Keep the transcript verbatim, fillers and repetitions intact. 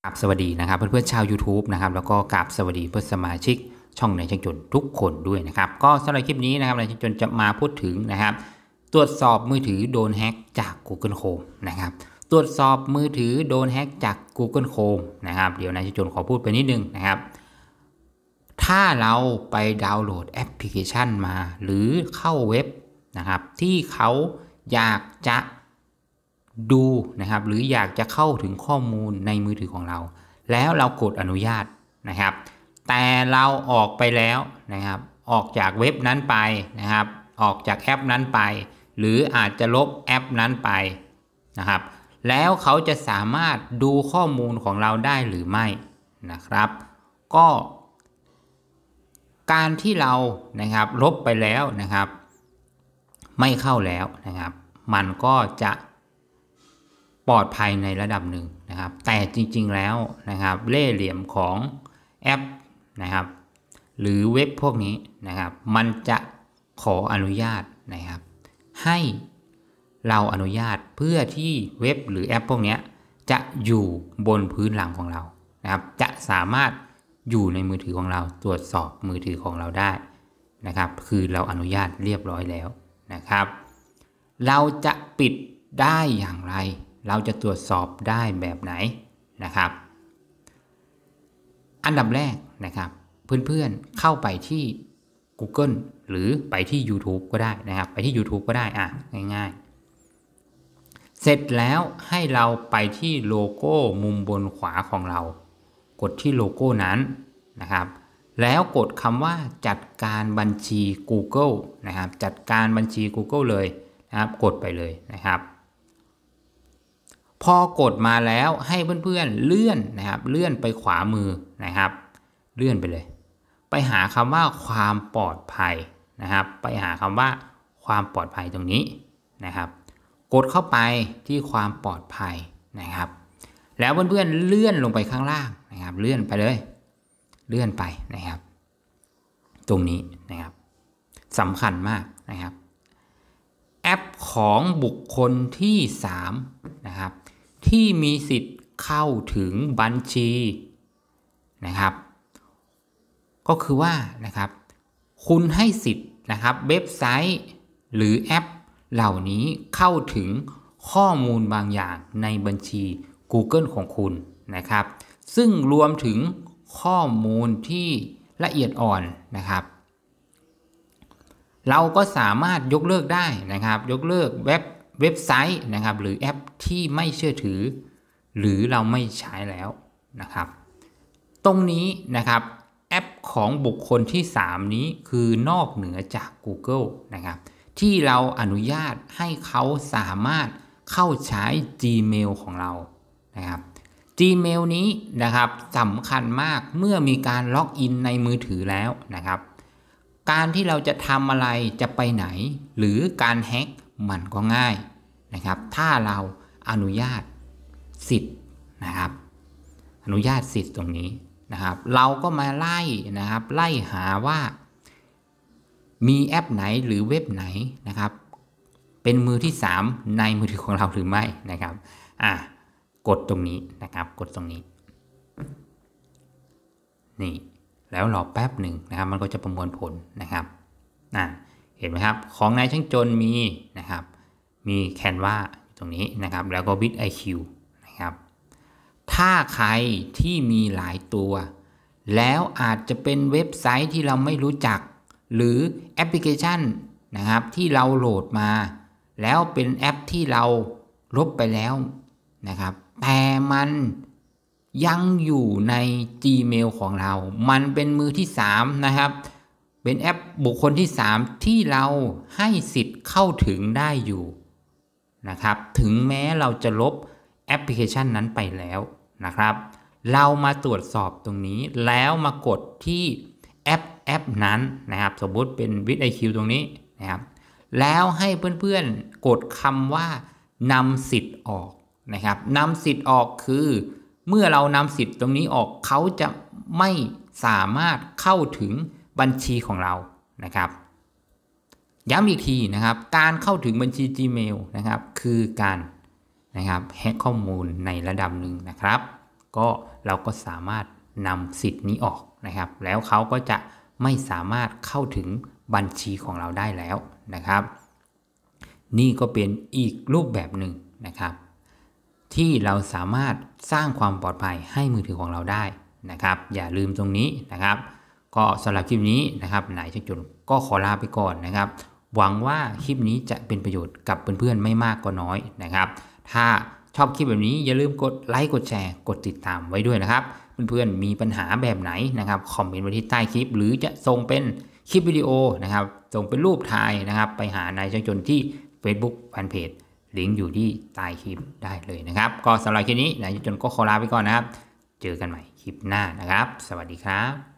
กราบสวัสดีนะครับเพื่อนๆชาว YouTube นะครับแล้วก็กราบสวัสดีเพื่อนสมาชิกช่องในช่างจนทุกคนด้วยนะครับก็สำหรับคลิปนี้นะครับในช่างจนจะมาพูดถึงนะครับตรวจสอบมือถือโดนแฮ็กจาก Google Chrome นะครับตรวจสอบมือถือโดนแฮ็กจาก Google Chrome นะครับเดี๋ยวในช่างจนขอพูดไปนิดนึงนะครับถ้าเราไปดาวน์โหลดแอปพลิเคชันมาหรือเข้าเว็บนะครับที่เขาอยากจะดูนะครับหรืออยากจะเข้าถึงข้อมูลในมือถือของเราแล้วเรากดอนุญาตนะครับแต่เราออกไปแล้วนะครับออกจากเว็บนั้นไปนะครับออกจากแอปนั้นไปหรืออาจจะลบแอปนั้นไปนะครับแล้วเขาจะสามารถดูข้อมูลของเราได้หรือไม่นะครับก็การที่เรานะครับลบไปแล้วนะครับไม่เข้าแล้วนะครับมันก็จะปลอดภัยในระดับหนึ่งนะครับแต่จริงๆแล้วนะครับเล่ห์เหลี่ยมของแอปนะครับหรือเว็บพวกนี้นะครับมันจะขออนุญาตนะครับให้เราอนุญาตเพื่อที่เว็บหรือแอปพวกนี้จะอยู่บนพื้นหลังของเรานะครับจะสามารถอยู่ในมือถือของเราตรวจสอบมือถือของเราได้นะครับคือเราอนุญาตเรียบร้อยแล้วนะครับเราจะปิดได้อย่างไรเราจะตรวจสอบได้แบบไหนนะครับอันดับแรกนะครับเพื่อนๆเข้าไปที่ Google หรือไปที่ YouTube ก็ได้นะครับไปที่ YouTube ก็ได้อ่ะง่ายๆเสร็จแล้วให้เราไปที่โลโก้มุมบนขวาของเรากดที่โลโก้นั้นนะครับแล้วกดคำว่าจัดการบัญชี Google นะครับจัดการบัญชี Google เลยนะครับกดไปเลยนะครับพอกดมาแล้วให้เพื่อนๆเลื่อนนะครับเลื่อนไปขวามือนะครับเลื่อนไปเลยไปหาคำว่าความปลอดภัยนะครับไปหาคำว่าความปลอดภัยตรงนี้นะครับกดเข้าไปที่ความปลอดภัยนะครับแล้วเพื่อนๆเลื่อนลงไปข้างล่างนะครับเลื่อนไปเลยเลื่อนไปนะครับตรงนี้นะครับสำคัญมากนะครับแอปของบุคคลที่สามนะครับที่มีสิทธิ์เข้าถึงบัญชีนะครับก็คือว่านะครับคุณให้สิทธิ์นะครับเว็บไซต์หรือแอปเหล่านี้เข้าถึงข้อมูลบางอย่างในบัญชี Google ของคุณนะครับซึ่งรวมถึงข้อมูลที่ละเอียดอ่อนนะครับเราก็สามารถยกเลิกได้นะครับยกเลิกเว็บเว็บไซต์นะครับหรือแอปที่ไม่เชื่อถือหรือเราไม่ใช้แล้วนะครับตรงนี้นะครับแอปของบุคคลที่สามนี้คือนอกเหนือจาก Google นะครับที่เราอนุญาตให้เขาสามารถเข้าใช้ Gmail ของเรานะครับ Gmail นี้นะครับสำคัญมากเมื่อมีการล็อกอินในมือถือแล้วนะครับการที่เราจะทำอะไรจะไปไหนหรือการแฮ็กมันก็ง่ายนะครับถ้าเราอนุญาตสิทธิ์นะครับอนุญาตสิทธิ์ตรงนี้นะครับเราก็มาไล่นะครับไล่หาว่ามีแอปไหนหรือเว็บไหนนะครับเป็นมือที่สามในมือถือของเราหรือไม่นะครับอ่ะกดตรงนี้นะครับกดตรงนี้นี่แล้วรอแป๊บหนึ่งนะครับมันก็จะประมวลผลนะครับอ่ะเห็นไหมครับของนายช่างจนมีนะครับมีแคนวาตรงนี้นะครับแล้วก็บิท ไอ คิว นะครับถ้าใครที่มีหลายตัวแล้วอาจจะเป็นเว็บไซต์ที่เราไม่รู้จักหรือแอปพลิเคชันนะครับที่เราโหลดมาแล้วเป็นแอปที่เราลบไปแล้วนะครับแต่มันยังอยู่ใน Gmail ของเรามันเป็นมือที่สามนะครับเป็นแอปบุคคลที่สามที่เราให้สิทธิ์เข้าถึงได้อยู่นะครับถึงแม้เราจะลบแอปพลิเคชันนั้นไปแล้วนะครับเรามาตรวจสอบตรงนี้แล้วมากดที่แอปแอปนั้นนะครับสมมุติเป็น บิท ไอ คิว ตรงนี้นะครับแล้วให้เพื่อนๆกดคำว่านำสิทธิ์ออกนะครับนำสิทธิ์ออกคือเมื่อเรานำสิทธิ์ตรงนี้ออกเขาจะไม่สามารถเข้าถึงบัญชีของเรานะครับย้ำอีกทีนะครับการเข้าถึงบัญชี Gmail นะครับคือการนะครับแฮ็กข้อมูลในระดับหนึ่งนะครับก็เราก็สามารถนำสิทธิ์นี้ออกนะครับแล้วเขาก็จะไม่สามารถเข้าถึงบัญชีของเราได้แล้วนะครับนี่ก็เป็นอีกรูปแบบหนึ่งนะครับที่เราสามารถสร้างความปลอดภัยให้มือถือของเราได้นะครับอย่าลืมตรงนี้นะครับก็สำหรับคลิปนี้นะครับนายช่างจนก็ขอลาไปก่อนนะครับหวังว่าคลิปนี้จะเป็นประโยชน์กับเพื่อนๆไม่มากก็น้อยนะครับถ้าชอบคลิปแบบนี้อย่าลืมกดไลค์กดแชร์กดติดตามไว้ด้วยนะครับเพื่อนๆมีปัญหาแบบไหนนะครับคอมเมนต์ไว้ที่ใต้คลิปหรือจะส่งเป็นคลิปวิดีโอนะครับส่งเป็นรูปถ่ายนะครับไปหานายช่างจนที่ Facebook แฟนเพจลิงก์อยู่ที่ใต้คลิปได้เลยนะครับก็สำหรับคลิปนี้นายช่างจนก็ขอลาไปก่อนนะครับเจอกันใหม่คลิปหน้านะครับสวัสดีครับ